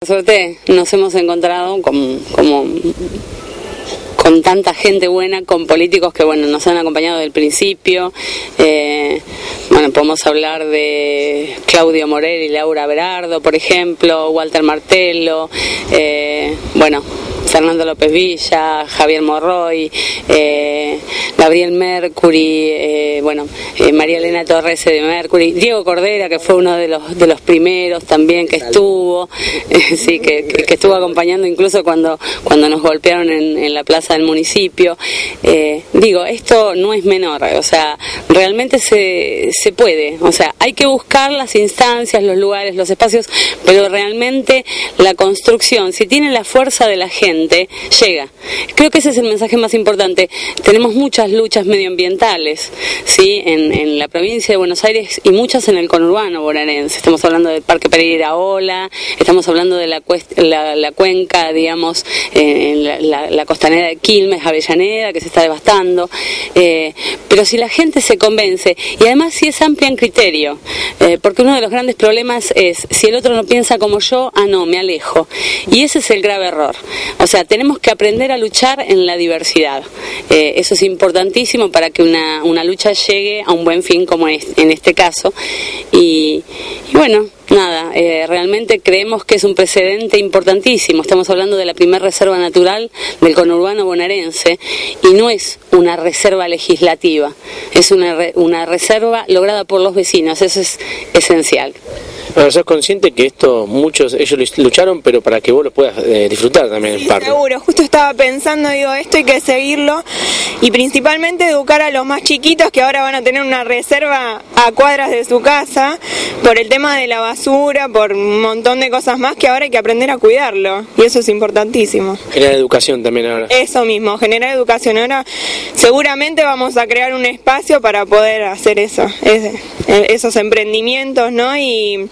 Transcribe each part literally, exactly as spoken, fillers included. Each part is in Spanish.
Por suerte nos hemos encontrado con, como, con tanta gente buena, con políticos que bueno nos han acompañado desde el principio. Eh, bueno, podemos hablar de Claudio Morel y Laura Berardo, por ejemplo, Walter Martello, eh, bueno, Fernando López Villa, Javier Morroy, eh, Gabriel Mercury, eh, bueno, eh, María Elena Torres de Mercury, Diego Cordera, que fue uno de los de los primeros también que estuvo, eh, sí, que, que, que estuvo acompañando incluso cuando cuando nos golpearon en, en la plaza del municipio. Eh, digo, esto no es menor, o sea, realmente se, se puede, o sea, hay que buscar las instancias, los lugares, los espacios, pero realmente la construcción, si tiene la fuerza de la gente, llega. Creo que ese es el mensaje más importante. Tenemos muchas luchas medioambientales, ¿sí? en, en la provincia de Buenos Aires y muchas en el conurbano bonaerense. Estamos hablando del Parque Pereira Ola, estamos hablando de la, cuest la, la cuenca, digamos, eh, la, la, la costanera de Quilmes, Avellaneda, que se está devastando. Eh, pero si la gente se convence, y además si es amplia en criterio, eh, porque uno de los grandes problemas es, si el otro no piensa como yo, ah no, me alejo. Y ese es el grave error. O sea, tenemos que aprender a luchar en la diversidad. Eh, eso es importantísimo para que una, una lucha llegue a un buen fin como es, en este caso. Y, y bueno, nada, eh, realmente creemos que es un precedente importantísimo. Estamos hablando de la primera reserva natural del conurbano bonaerense y no es una reserva legislativa, es una, re, una reserva lograda por los vecinos, eso es esencial. Bueno, sos consciente que esto, muchos, ellos lucharon, pero para que vos lo puedas eh, disfrutar también sí, en parte. Seguro, justo estaba pensando, digo, esto hay que seguirlo y principalmente educar a los más chiquitos que ahora van a tener una reserva a cuadras de su casa por el tema de la basura, por un montón de cosas más que ahora hay que aprender a cuidarlo y eso es importantísimo. Generar educación también ahora. Eso mismo, generar educación. Ahora seguramente vamos a crear un espacio para poder hacer eso, ese, esos emprendimientos, ¿no? Y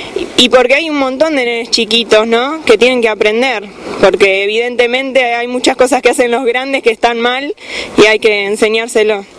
Y porque hay un montón de nenes chiquitos, ¿no?, que tienen que aprender, porque evidentemente hay muchas cosas que hacen los grandes que están mal y hay que enseñárselo.